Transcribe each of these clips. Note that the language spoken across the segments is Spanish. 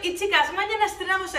y chicas, mañana estrenamos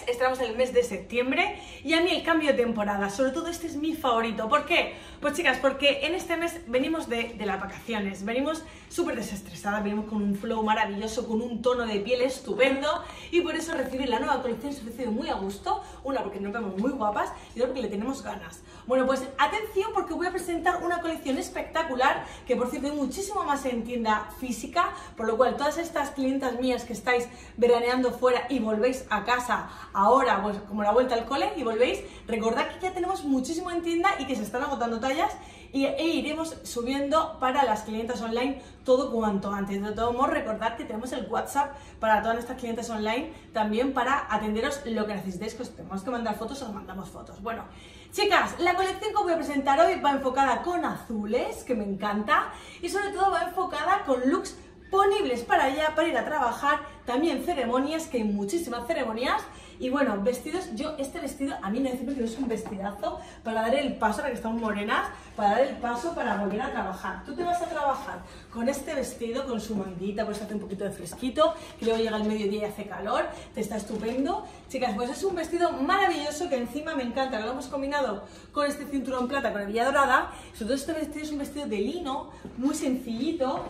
el mes de septiembre y a mí el cambio de temporada, sobre todo este es mi favorito. ¿Por qué? Pues chicas, porque en este mes venimos de las vacaciones, venimos súper desestresadas, venimos con un flow maravilloso, con un tono de piel estupendo y por eso recibir la nueva colección se recibe muy a gusto, una porque nos vemos muy guapas y otra porque le tenemos ganas. Bueno, pues atención porque voy a presentar una colección espectacular que por cierto hay muchísimo más en tienda física, por lo cual todas estas clientas mías que estáis veraneando fuera y volvéis a casa ahora, pues como la vuelta al cole y volvéis, recordad que ya tenemos muchísimo en tienda y que se están agotando tallas e iremos subiendo para las clientas online todo cuanto antes. De todos modos, recordad que tenemos el WhatsApp para todas nuestras clientes online también para atenderos lo que necesitéis, que os tenemos que mandar fotos, os mandamos fotos. Bueno, chicas, la colección que os voy a presentar hoy va enfocada con azules, que me encanta, y sobre todo va enfocada con looks ponibles para allá, para ir a trabajar, también ceremonias, que hay muchísimas ceremonias, y bueno, vestidos, este vestido a mí me decimos que es un vestidazo para dar el paso, ahora que estamos morenas, para dar el paso para volver a trabajar. Tú te vas a trabajar con este vestido, con su manguita, pues hace un poquito de fresquito, que luego llega el mediodía y hace calor, te está estupendo. Chicas, pues es un vestido maravilloso que encima me encanta, que lo hemos combinado con este cinturón plata, con hebilla dorada. Sobre todo este vestido es un vestido de lino, muy sencillito,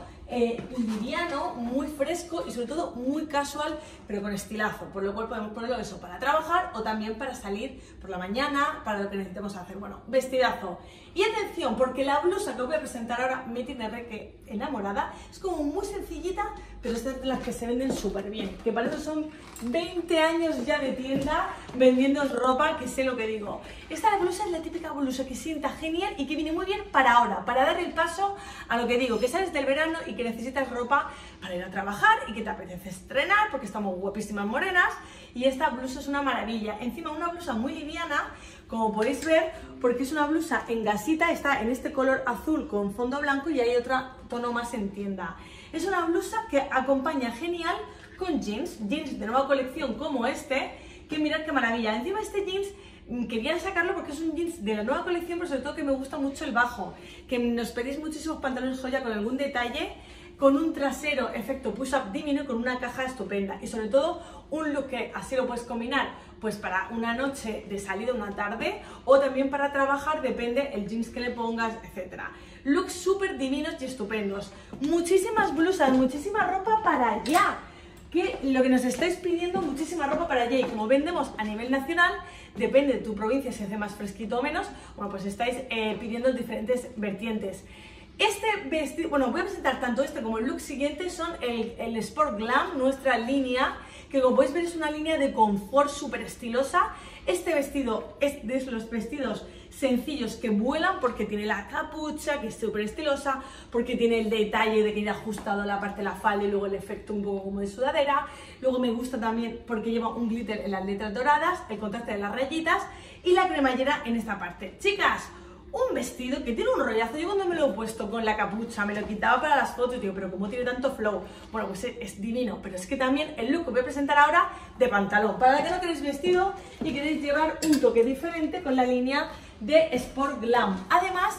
liviano, muy fresco y sobre todo muy casual, pero con estilazo, por lo cual podemos ponerlo eso para trabajar o también para salir por la mañana, para lo que necesitemos hacer. Bueno, vestidazo. Y atención, porque la blusa que os voy a presentar ahora me tiene que enamorada, es como muy sencillita, pero es de las que se venden súper bien, que para eso son 20 años ya de tienda vendiendo ropa, que sé lo que digo. Esta blusa es la típica blusa que sienta genial y que viene muy bien para ahora, para dar el paso a lo que digo, que sales del verano y que necesitas ropa para ir a trabajar y que te apetece estrenar porque estamos guapísimas morenas, y esta blusa es una maravilla. Encima una blusa muy liviana, como podéis ver, porque es una blusa en gasita, está en este color azul con fondo blanco y hay otro tono más en tienda. Es una blusa que acompaña genial con jeans de nueva colección como este, que mirad qué maravilla. Encima este jeans quería sacarlo porque es un jeans de la nueva colección, pero sobre todo que me gusta mucho el bajo, que nos pedís muchísimos pantalones joya con algún detalle, con un trasero efecto push-up divino, con una caja estupenda y sobre todo un look que así lo puedes combinar pues para una noche de salida, una tarde, o también para trabajar, depende el jeans que le pongas, etcétera. Looks súper divinos y estupendos. Muchísimas blusas, muchísima ropa para allá. Que lo que nos estáis pidiendo, muchísima ropa para allá, y como vendemos a nivel nacional, depende de tu provincia si hace más fresquito o menos, bueno, pues estáis pidiendo diferentes vertientes. Este vestido, bueno, voy a presentar tanto este como el look siguiente, son el Sport Glam, nuestra línea, que como podéis ver es una línea de confort súper estilosa. Este vestido es de los vestidos sencillos que vuelan porque tiene la capucha, que es súper estilosa, porque tiene el detalle de que ir ajustado a la parte de la falda y luego el efecto un poco como de sudadera. Luego me gusta también porque lleva un glitter en las letras doradas, el contraste de las rayitas y la cremallera en esta parte. Chicas, un vestido que tiene un rollazo. Yo cuando me lo he puesto con la capucha, me lo quitaba para las fotos y digo, pero ¿cómo tiene tanto flow? Bueno, pues es divino, pero es que también el look que voy a presentar ahora de pantalón, para la que no queréis vestido y queréis llevar un toque diferente con la línea de Sport Glam. Además,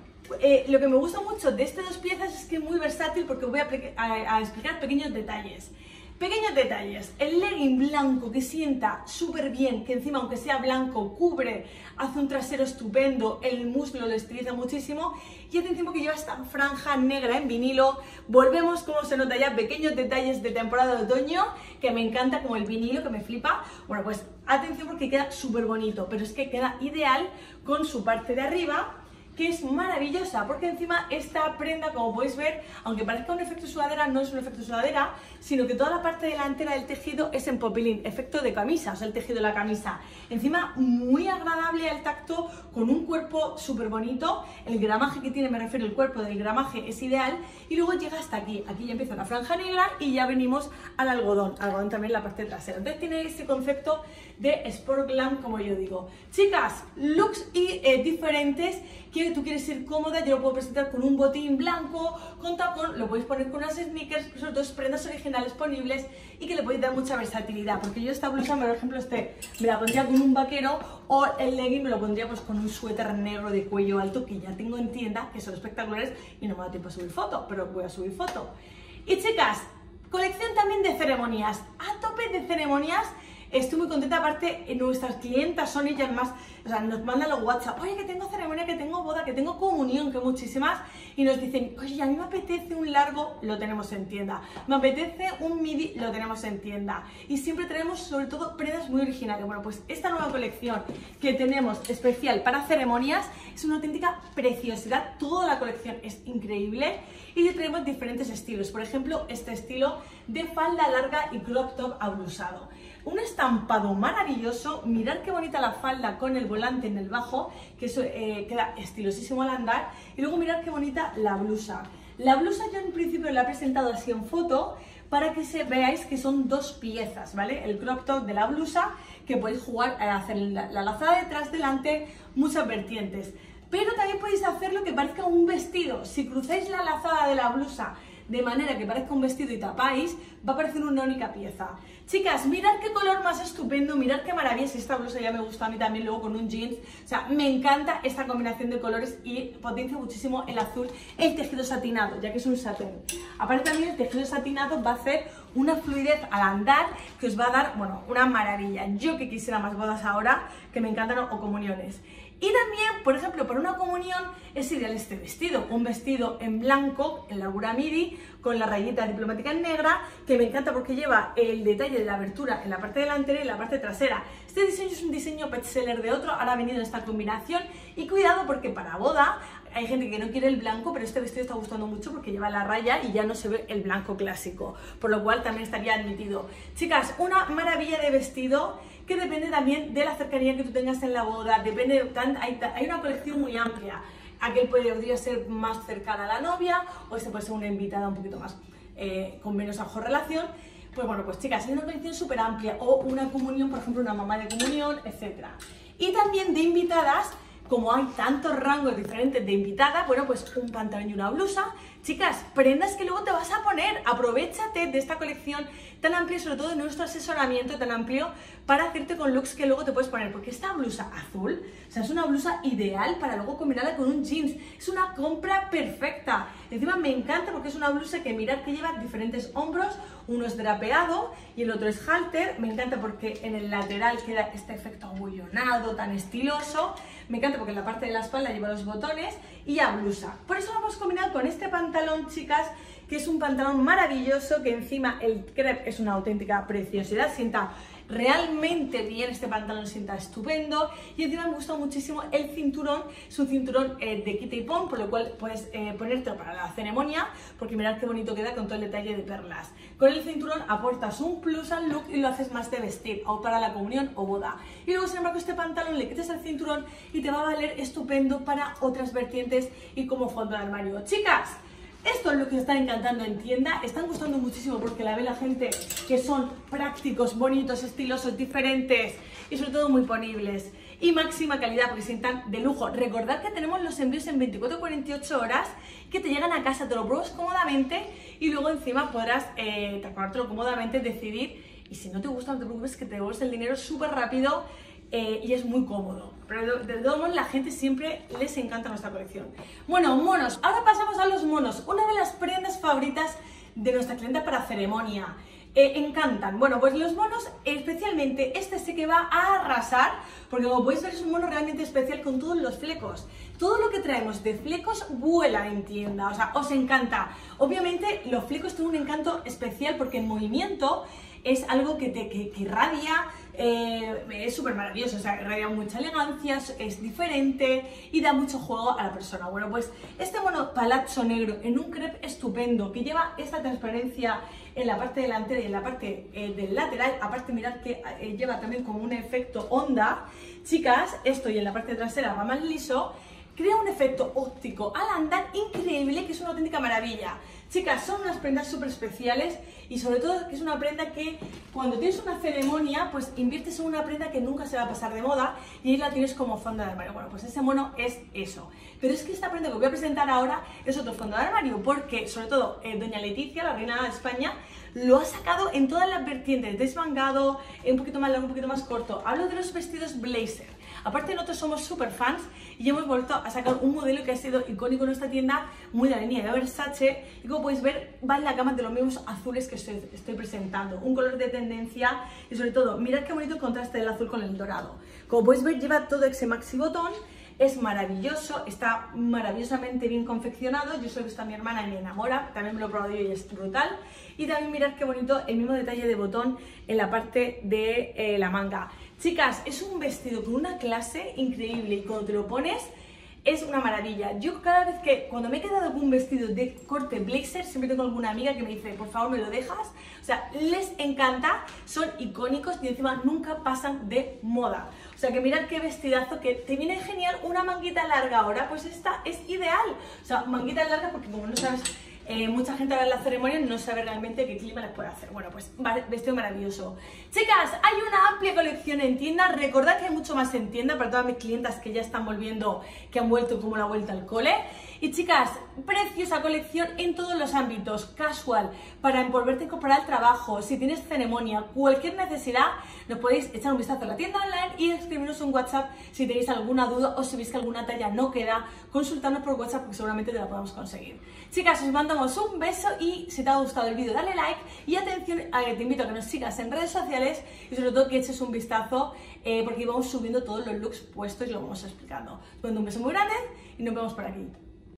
lo que me gusta mucho de estas dos piezas es que es muy versátil porque voy a explicar pequeños detalles. Pequeños detalles, el legging blanco que sienta súper bien, que encima aunque sea blanco cubre, hace un trasero estupendo, el muslo lo estiliza muchísimo, y atención porque lleva esta franja negra en vinilo. Volvemos, como se nota ya, pequeños detalles de temporada de otoño, que me encanta, como el vinilo, que me flipa. Bueno, pues atención porque queda súper bonito, pero es que queda ideal con su parte de arriba, que es maravillosa, porque encima esta prenda, como podéis ver, aunque parezca un efecto sudadera, no es un efecto sudadera, sino que toda la parte delantera del tejido es en popilín, efecto de camisa, o sea, el tejido de la camisa. Encima, muy agradable al tacto, con un cuerpo súper bonito, el gramaje que tiene, me refiero, el cuerpo del gramaje es ideal, y luego llega hasta aquí, aquí ya empieza la franja negra y ya venimos al algodón también en la parte trasera. Entonces tiene ese concepto de Sport Glam, como yo digo. Chicas, looks diferentes, que tú quieres ser cómoda, yo lo puedo presentar con un botín blanco, con tacón, lo podéis poner con unas sneakers, sobre todo prendas originales ponibles y que le podéis dar mucha versatilidad, porque yo esta blusa, por ejemplo, me la pondría con un vaquero, o el legging me lo pondría pues con un suéter negro de cuello alto que ya tengo en tienda, que son espectaculares y no me da tiempo a subir foto, pero voy a subir foto. Y chicas, colección también de ceremonias, a tope de ceremonias estoy muy contenta. Aparte, nuestras clientas son ellas más, o sea, nos mandan los WhatsApp, oye, que tengo ceremonia, que tengo boda, que tengo comunión, que muchísimas, y nos dicen, oye, a mí me apetece un largo, lo tenemos en tienda, me apetece un midi, lo tenemos en tienda, y siempre tenemos sobre todo prendas muy originales. Bueno, pues esta nueva colección que tenemos especial para ceremonias es una auténtica preciosidad, toda la colección es increíble, y tenemos diferentes estilos. Por ejemplo, este estilo de falda larga y crop top ablusado. Un estampado maravilloso, mirad qué bonita la falda con el volante en el bajo, que eso queda estilosísimo al andar, y luego mirad qué bonita la blusa. La blusa yo en principio la he presentado así en foto para que veáis que son dos piezas, ¿vale? El crop top de la blusa, que podéis jugar a hacer la lazada detrás, delante, muchas vertientes. Pero también podéis hacerlo que parezca un vestido. Si cruzáis la lazada de la blusa de manera que parezca un vestido y tapáis, va a parecer una única pieza. Chicas, mirad qué color más estupendo, mirad qué maravilla. Si esta blusa ya me gusta a mí también, luego con un jeans. O sea, me encanta esta combinación de colores y potencia muchísimo el azul, el tejido satinado, ya que es un satén. Aparte también el tejido satinado va a hacer una fluidez al andar que os va a dar, bueno, una maravilla. Yo que quisiera más bodas ahora, que me encantan, o comuniones. Y también, por ejemplo, para una comunión es ideal este vestido, un vestido en blanco, en largura midi, con la rayita diplomática en negra, que me encanta porque lleva el detalle de la abertura en la parte delantera y en la parte trasera. Este diseño es un diseño bestseller de otro, ahora ha venido en esta combinación, y cuidado porque para boda hay gente que no quiere el blanco, pero este vestido está gustando mucho porque lleva la raya y ya no se ve el blanco clásico, por lo cual también estaría admitido. Chicas, una maravilla de vestido que depende también de la cercanía que tú tengas en la boda, depende, hay una colección muy amplia. Aquel podría ser más cercana a la novia, o este puede ser una invitada un poquito más, con menos mejor relación. Pues bueno, pues chicas, hay una colección súper amplia, o una comunión, por ejemplo, una mamá de comunión, etc. Y también de invitadas, como hay tantos rangos diferentes de invitada, bueno, pues un pantalón y una blusa. Chicas, prendas que luego te vas a poner. Aprovechate de esta colección tan amplia y sobre todo de nuestro asesoramiento tan amplio para hacerte con looks que luego te puedes poner. Porque esta blusa azul, o sea, es una blusa ideal para luego combinarla con un jeans. Es una compra perfecta. Encima me encanta porque es una blusa que mirad que lleva diferentes hombros. Uno es drapeado y el otro es halter. Me encanta porque en el lateral queda este efecto abullonado, tan estiloso. Me encanta porque en la parte de la espalda lleva los botones y ya blusa. Por eso lo hemos combinado con este pantalón, chicas, que es un pantalón maravilloso, que encima el crepe es una auténtica preciosidad, sienta realmente bien, este pantalón sienta estupendo, y encima me gusta muchísimo el cinturón. Es un cinturón de quita y pon, por lo cual puedes ponértelo para la ceremonia, porque mirad qué bonito queda con todo el detalle de perlas. Con el cinturón aportas un plus al look y lo haces más de vestir, o para la comunión o boda. Y luego, sin embargo, este pantalón le quitas el cinturón y te va a valer estupendo para otras vertientes y como fondo de armario. Chicas, esto es lo que os están encantando en tienda, están gustando muchísimo porque la ve la gente, que son prácticos, bonitos, estilosos, diferentes y sobre todo muy ponibles. Y máxima calidad porque sientan de lujo. Recordad que tenemos los envíos en 24-48 horas, que te llegan a casa, te lo pruebas cómodamente y luego encima podrás acabártelo cómodamente, decidir, y si no te gusta no te preocupes, que te devuelves el dinero súper rápido. Y es muy cómodo, pero de todos modos la gente siempre les encanta nuestra colección. Bueno, monos, ahora pasamos a los monos, una de las prendas favoritas de nuestra clienta para ceremonia. Encantan. Bueno, pues los monos, especialmente este sé que va a arrasar, porque como podéis ver es un mono realmente especial con todos los flecos. Todo lo que traemos de flecos vuela en tienda, o sea, os encanta. Obviamente los flecos tienen un encanto especial porque en movimiento es algo que irradia, es súper maravilloso, o sea, irradia mucha elegancia, es diferente y da mucho juego a la persona. Bueno, pues este mono palazzo negro en un crepe estupendo que lleva esta transparencia en la parte delantera y en la parte del lateral, aparte mirad que lleva también como un efecto onda. Chicas, esto y en la parte trasera va más liso, crea un efecto óptico al andar increíble, que es una auténtica maravilla. Chicas, son unas prendas súper especiales y sobre todo que es una prenda que cuando tienes una ceremonia, pues inviertes en una prenda que nunca se va a pasar de moda y ahí la tienes como fondo de armario. Bueno, pues ese mono es eso. Pero es que esta prenda que os voy a presentar ahora es otro fondo de armario porque sobre todo doña Leticia, la reina de España, lo ha sacado en todas las vertientes, desmangado, un poquito más largo, un poquito más corto. Hablo de los vestidos blazer. Aparte nosotros somos súper fans y hemos vuelto a sacar un modelo que ha sido icónico en nuestra tienda, muy de la línea de Versace, y como podéis ver va en la gama de los mismos azules que estoy presentando, un color de tendencia y sobre todo mirad qué bonito el contraste del azul con el dorado. Como podéis ver lleva todo ese maxi botón. Es maravilloso, está maravillosamente bien confeccionado. Yo se lo he visto a mi hermana y me enamora, también me lo he probado yo y es brutal. Y también mirad qué bonito el mismo detalle de botón en la parte de la manga. Chicas, es un vestido con una clase increíble y cuando te lo pones es una maravilla. Yo cada vez que, cuando me he quedado con un vestido de corte blazer, siempre tengo alguna amiga que me dice, por favor, ¿me lo dejas? O sea, les encanta, son icónicos y encima nunca pasan de moda. O sea, que mirad qué vestidazo, que te viene genial una manguita larga ahora, pues esta es ideal. O sea, manguita larga porque como no sabes... mucha gente va a la ceremonia y no sabe realmente qué clima les puede hacer. Bueno, pues vestido maravilloso. Chicas, hay una amplia colección en tienda. Recordad que hay mucho más en tienda para todas mis clientas que ya están volviendo, que han vuelto como la vuelta al cole. Y chicas, preciosa colección en todos los ámbitos. Casual, para envolverte para el trabajo, si tienes ceremonia, cualquier necesidad, nos podéis echar un vistazo a la tienda online y escribirnos un WhatsApp si tenéis alguna duda o si veis que alguna talla no queda, consultarnos por WhatsApp porque seguramente te la podemos conseguir. Chicas, os mandamos un beso y si te ha gustado el vídeo dale like y atención, te invito a que nos sigas en redes sociales y sobre todo que eches un vistazo porque vamos subiendo todos los looks puestos y lo vamos explicando. Os mando un beso muy grande y nos vemos por aquí.